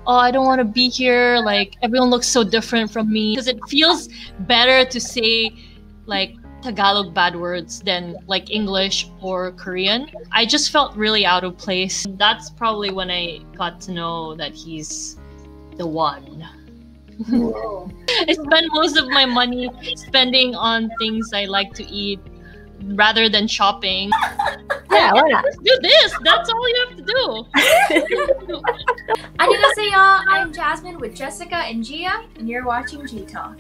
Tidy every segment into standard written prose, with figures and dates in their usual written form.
oh, I don't want to be here. Like, everyone looks so different from me. Because it feels better to say, like, Tagalog bad words than, like, English or Korean. I just felt really out of place. That's probably when I got to know that he's the one. I spend most of my money spending on things I like to eat rather than shopping. Yeah, why not? Let's do this. That's all you have to do. Annyeonghaseyo, I'm Jasmine with Jessica and Gia, and you're watching Gtalk.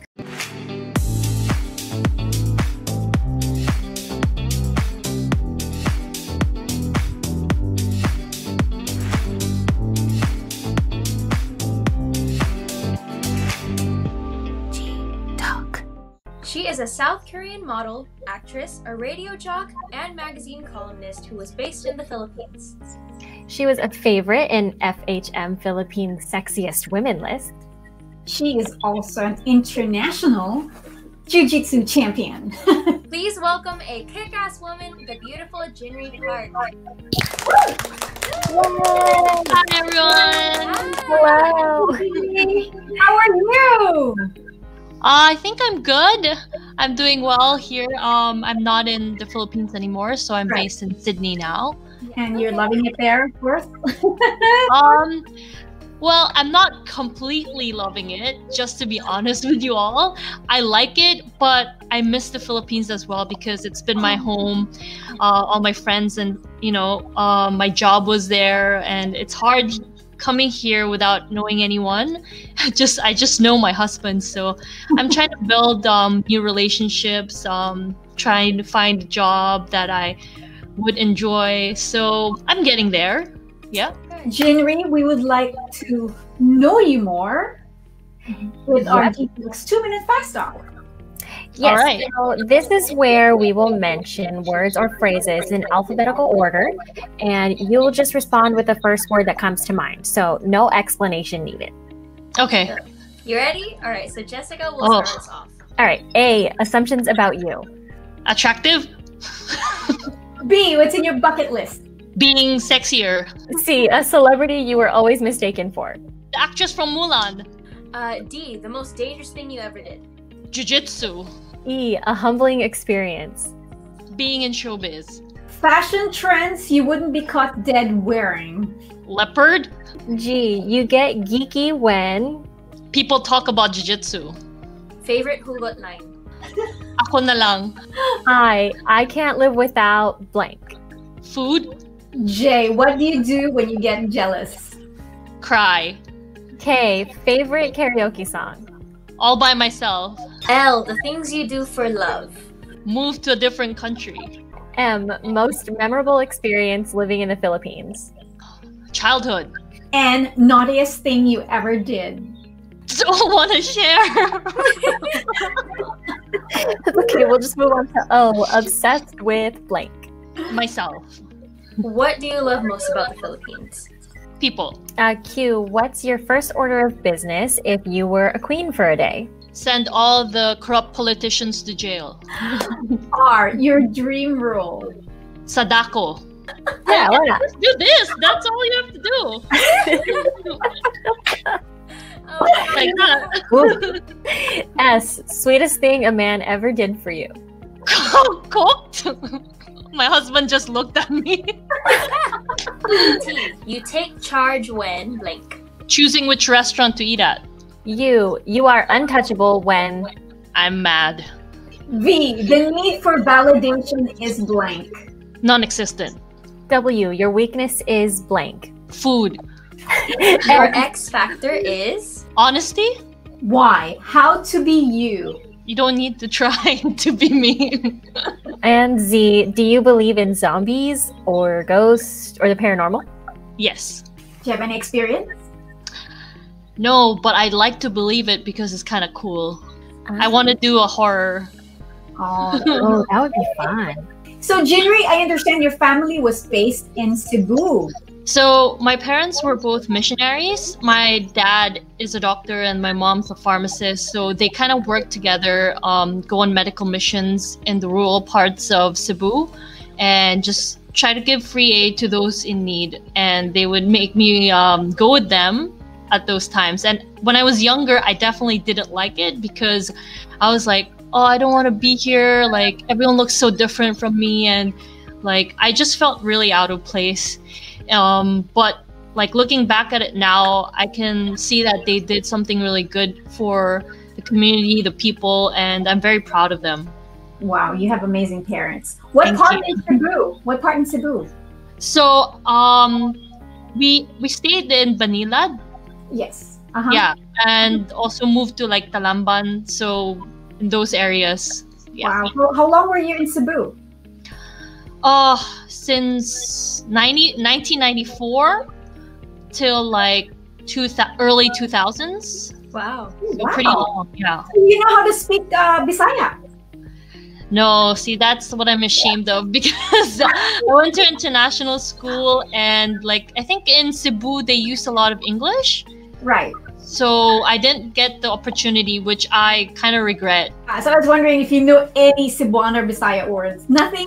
She is a South Korean model, actress, a radio jock, and magazine columnist who was based in the Philippines. She was a favorite in FHM Philippines' Sexiest Women list. She is also an international jiu-jitsu champion. Please welcome a kick-ass woman, the beautiful Jinri Park. Hi, everyone. Hello. How are you? I think I'm good. I'm doing well here. I'm not in the Philippines anymore, so I'm based in Sydney now. And you're loving it there, of course? Well, I'm not completely loving it, just to be honest with you all. I like it, but I miss the Philippines as well because it's been my home. All my friends and, my job was there, and it's hard coming here without knowing anyone. I just know my husband, so I'm trying to build new relationships, trying to find a job that I would enjoy. So I'm getting there. Yeah. Jinri, we would like to know you more with our Gtalk's 2-minute fast talk. Yes, All right. So this is where we will mention words or phrases in alphabetical order, and you'll just respond with the first word that comes to mind. So no explanation needed. Okay. You ready? All right, so Jessica will start us off. All right. A, assumptions about you. Attractive. B, what's in your bucket list? Being sexier. C, a celebrity you were always mistaken for. The actress from Mulan. D, the most dangerous thing you ever did. Jiu-jitsu. E, a humbling experience. Being in showbiz. Fashion trends you wouldn't be caught dead wearing. Leopard. G, you get geeky when... People talk about jiu-jitsu. Favorite hugot line. Ako na lang. I can't live without blank. Food. J, what do you do when you get jealous? Cry. K, favorite karaoke song. All by myself. L, the things you do for love. Move to a different country. M, most memorable experience living in the Philippines. Childhood. And naughtiest thing you ever did. Don't want to share. Okay, we'll just move on to O, obsessed with blank. Myself. What do you love most about the Philippines? People. Q, what's your first order of business if you were a queen for a day? Send all the corrupt politicians to jail. R, your dream role. Sadako. Yeah, why not? Let's do this. That's all you have to do. Like that. S, sweetest thing a man ever did for you. Cooked. My husband just looked at me. T, you take charge when blank. Choosing which restaurant to eat at. U, you are untouchable when... I'm mad. V, the need for validation is blank. Non-existent. W, your weakness is blank. Food. Your X factor is... Honesty. Y, how to be you. You don't need to try to be me. And Z, do you believe in zombies or ghosts or the paranormal? Yes. Do you have any experience? No, but I'd like to believe it because it's kind of cool. I want to do a horror. Oh, that would be fun. So, Jinri, I understand your family was based in Cebu. So my parents were both missionaries. My dad is a doctor and my mom's a pharmacist. So they kind of work together, go on medical missions in the rural parts of Cebu and just try to give free aid to those in need. And they would make me go with them at those times. And when I was younger, I definitely didn't like it because I was like, oh, I don't want to be here. Like everyone looks so different from me, and like I just felt really out of place. But like looking back at it now, I can see that they did something really good for the community, the people, and I'm very proud of them. Wow, you have amazing parents. What part in Cebu? What part in Cebu? So we stayed in Manila. Yes. Yeah, and also moved to like Talamban, so in those areas. Yeah. Wow. How long were you in Cebu? Since 1994 till like early 2000s. Wow. So pretty long, yeah. You know how to speak Bisaya? No, see, that's what I'm ashamed of because I went to international school, and like I think in Cebu they used a lot of English. Right. So I didn't get the opportunity, which I kind of regret. So I was wondering if you know any Cebuano or Bisaya words. Nothing?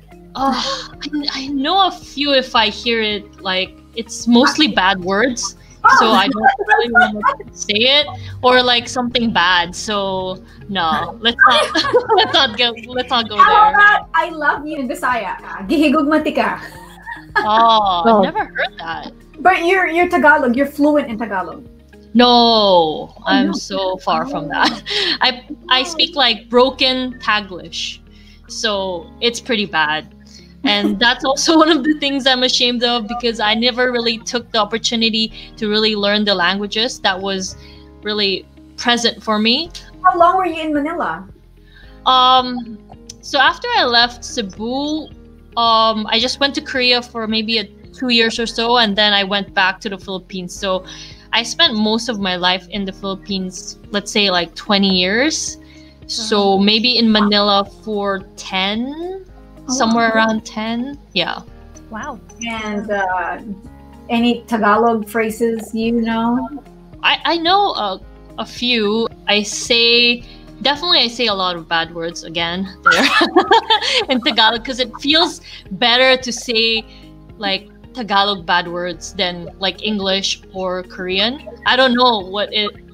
I know a few if I hear it. Like it's mostly bad words. So I don't really want to say it, or like something bad. So no, let's not go How there. about I love you in Bisaya? Gihigugmati ka. I've never heard that. But you're Tagalog. You're fluent in Tagalog. No, I'm so far from that. I speak like broken Taglish, so it's pretty bad. And that's also one of the things I'm ashamed of because I never really took the opportunity to really learn the languages that was really present for me. How long were you in Manila? So after I left Cebu, I just went to Korea for maybe 2 years or so, and then I went back to the Philippines. So I spent most of my life in the Philippines, let's say like 20 years. So maybe in Manila for 10. Somewhere around 10. Yeah. Wow. And any Tagalog phrases you know? I know a few. I say a lot of bad words again there in Tagalog because it feels better to say like Tagalog bad words than like English or Korean. I don't know what's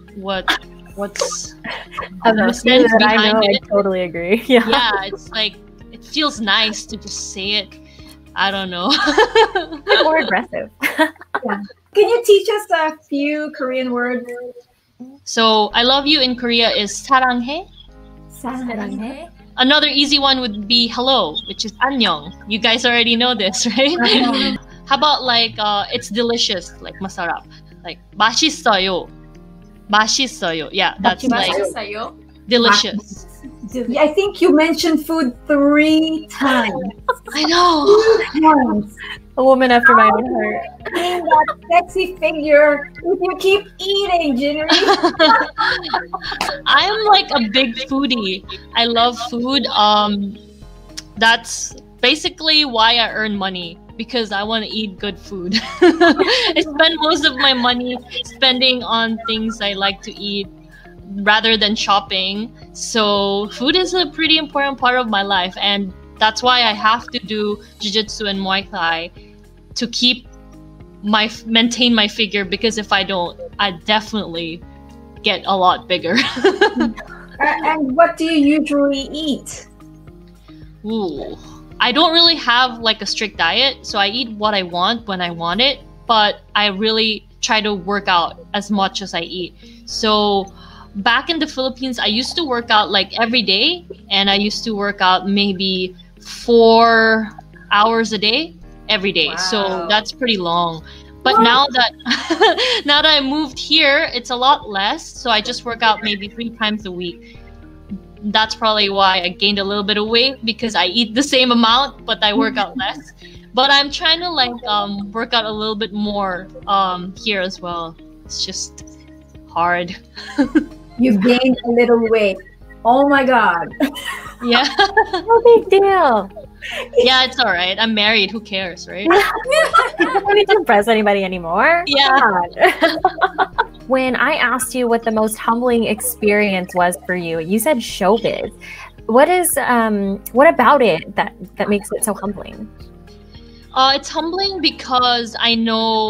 the sense behind it. I totally agree. Yeah. Yeah, it's like it feels nice to just say it. I don't know. More aggressive. Yeah. Can you teach us a few Korean words? So, I love you in Korea is saranghae. Saranghae. Another easy one would be hello, which is annyeong. You guys already know this, right? How about like it's delicious, like masarap. Like 맛있어요. 맛있어요. Yeah, that's like delicious. I think you mentioned food 3 times. I know. A woman after my own heart. Being that sexy figure, if you keep eating, Jinri. I'm like a big foodie. I love food. That's basically why I earn money, because I want to eat good food. I spend most of my money spending on things I like to eat rather than shopping. So food is a pretty important part of my life, and that's why I have to do jiu-jitsu and Muay Thai to maintain my figure, because if I don't, I definitely get a lot bigger. And what do you usually eat? Ooh, I don't really have like a strict diet, so I eat what I want when I want it, but I really try to work out as much as I eat. So back in the Philippines, I used to work out like every day, and I used to work out maybe 4 hours a day every day. Wow. So that's pretty long. But now that I moved here, it's a lot less. So I just work out maybe 3 times a week. That's probably why I gained a little bit of weight, because I eat the same amount, but I work out less. But I'm trying to like work out a little bit more here as well. It's just hard. You gained a little weight. Oh my God. Yeah. No big deal. Yeah, it's all right. I'm married. Who cares, right? You don't need to impress anybody anymore. Yeah. When I asked you what the most humbling experience was for you, you said showbiz. What about it that makes it so humbling? It's humbling because I know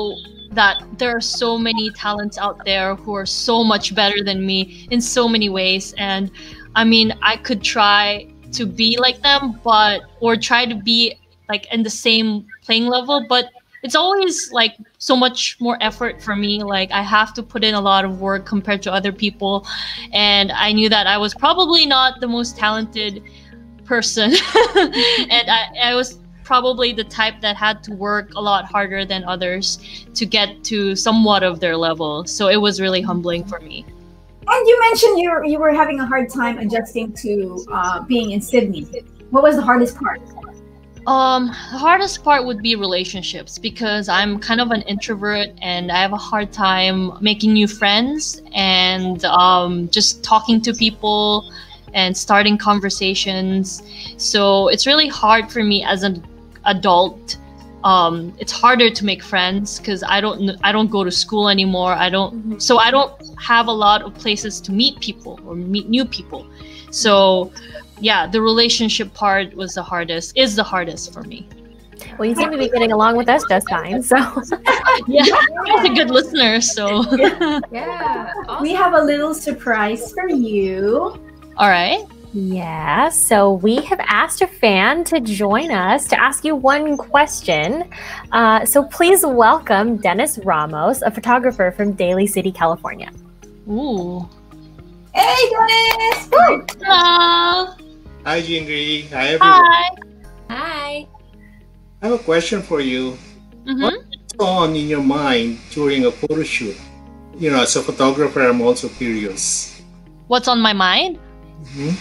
that there are so many talents out there who are so much better than me in so many ways. And I mean, I could try to be like them, or try to be like in the same playing level, but it's always like so much more effort for me. Like I have to put in a lot of work compared to other people. And I knew that I was probably not the most talented person. And I was probably the type that had to work a lot harder than others to get to somewhat of their level. So it was really humbling for me. And you mentioned you were having a hard time adjusting to being in Sydney. What was the hardest part? The hardest part would be relationships, because I'm kind of an introvert and I have a hard time making new friends and just talking to people and starting conversations. So it's really hard for me as an adult. It's harder to make friends because I don't go to school anymore. So I don't have a lot of places to meet people or meet new people. So yeah, the relationship part is the hardest for me. Well, you seem to be getting along with us just fine. So yeah, you're a good listener. So Yeah. Awesome. We have a little surprise for you. all right. yeah, so we have asked a fan to join us to ask you one question. So please welcome Dennis Ramos, a photographer from Daly City, California. Ooh. Hey, Dennis! Woo! Hello. Hi, Jinri. Hi, everyone. Hi. Hi. I have a question for you. Mm-hmm. What's on in your mind during a photo shoot? You know, as a photographer, I'm also curious. What's on my mind? Mhm.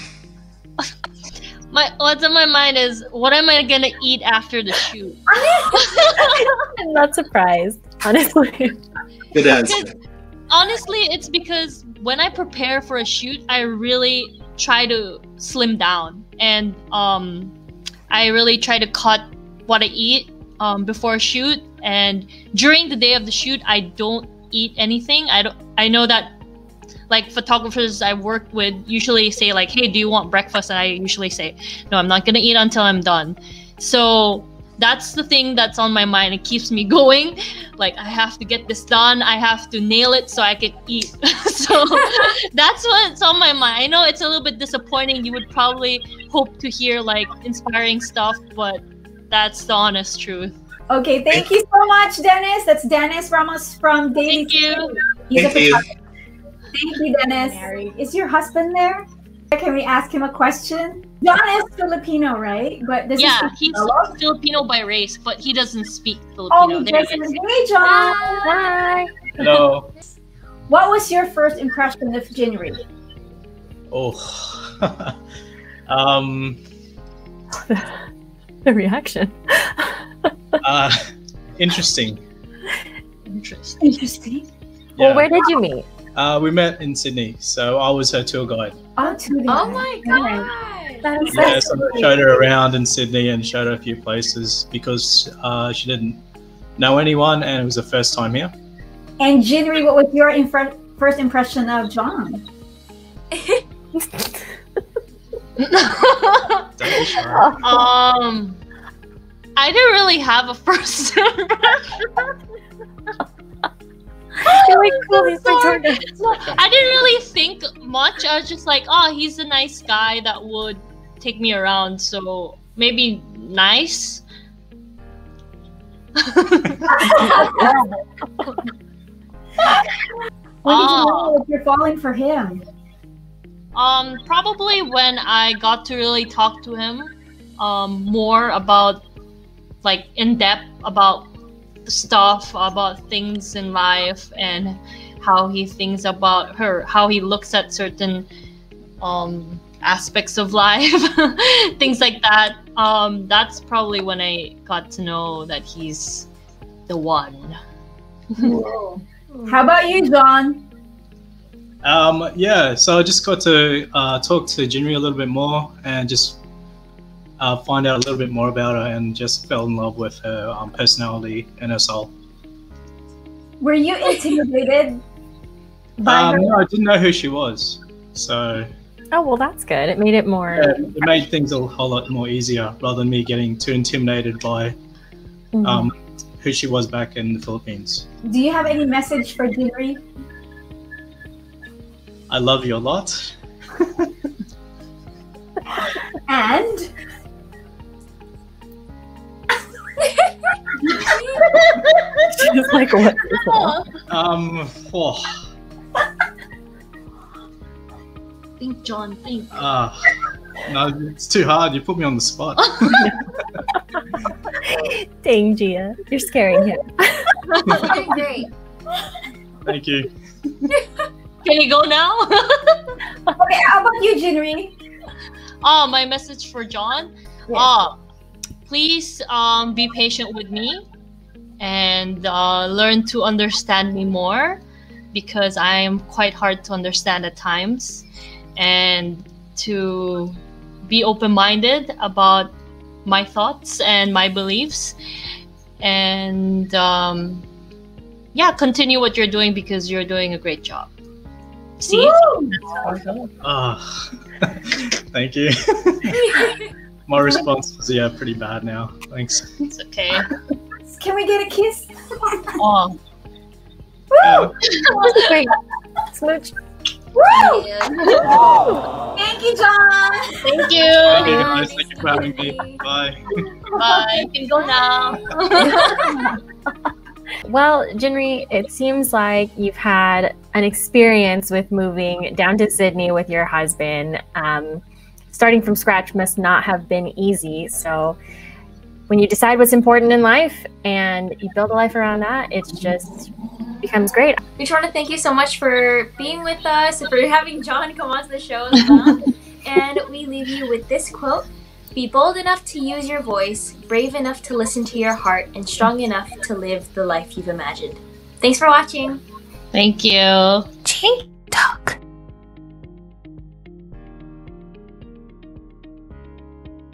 What's on my mind is, what am I gonna eat after the shoot? I'm not surprised, honestly. Good answer. Honestly, it's because when I prepare for a shoot, I really try to slim down, and I really try to cut what I eat before a shoot. And during the day of the shoot, I don't eat anything. I know that like photographers I work with usually say like, hey, do you want breakfast? And I usually say, no, I'm not gonna eat until I'm done. So that's the thing that's on my mind. It keeps me going. Like, I have to get this done. I have to nail it so I can eat. So that's what's on my mind. I know it's a little bit disappointing. You would probably hope to hear like inspiring stuff, but that's the honest truth. Okay, thank you so much, Dennis. That's Dennis Ramos from Daly. Thank you. He's a Thank you. photographer. Thank you, Dennis. Is your husband there? Can we ask him a question? John is Filipino, right? But this Yeah, is he's Filipino by race, but he doesn't speak Filipino. Oh, There yes. he is. Hey, John. Hi. Hello. What was your first impression of Jinri? Oh. The reaction. Interesting. Interesting. Well, where did you meet? We met in Sydney, so I was her tour guide. Oh, Oh my god. That is Yeah, so so I showed her around in Sydney and showed her a few places because she didn't know anyone and it was the first time here. And Jinri, what was your first impression of John? Don't be shy. I didn't really have a first impression. You're like, cool, he's my tour guide. I didn't really think much. I was just like, oh, he's a nice guy that would take me around. So maybe nice. When did you know that you're falling for him? Probably when I got to really talk to him more about, like, in depth about stuff, about things in life, and how he thinks about her, how he looks at certain aspects of life, things like that. That's probably when I got to know that he's the one. How about you, John? Yeah, so I just got to talk to Jinri a little bit more and just find out a little bit more about her, and just fell in love with her personality and her soul. Were you intimidated by her? No, I didn't know who she was, so Oh, well, that's good. It made it more. it made things a whole lot more easier rather than me getting too intimidated by who she was back in the Philippines. Do you have any message for Jinri? I love you a lot. And She's like, what is that? Oh, Think, John, think. no, it's too hard. You put me on the spot. Dang, Gia, you're scaring him. You're great. Thank you. Can you go now? okay, how about you, Jinri? My message for John. Yes. Please be patient with me and learn to understand me more, because I am quite hard to understand at times, and to be open-minded about my thoughts and my beliefs, and yeah, continue what you're doing, because you're doing a great job. See? Thank you. My response was pretty bad now. Thanks. It's okay. Can we get a kiss? Oh. Woo! Wait, smooch. Woo! Yeah. Thank you, John. Thank you. Thank you guys. Thank you for having me. Bye. Bye. You can go now. Well, Jinri, it seems like you've had an experience with moving down to Sydney with your husband. Starting from scratch must not have been easy. So when you decide what's important in life and you build a life around that, it just becomes great. We just want to thank you so much for being with us and for having John come onto the show as well. And we leave you with this quote: "Be bold enough to use your voice, brave enough to listen to your heart, and strong enough to live the life you've imagined." Thanks for watching. Thank you.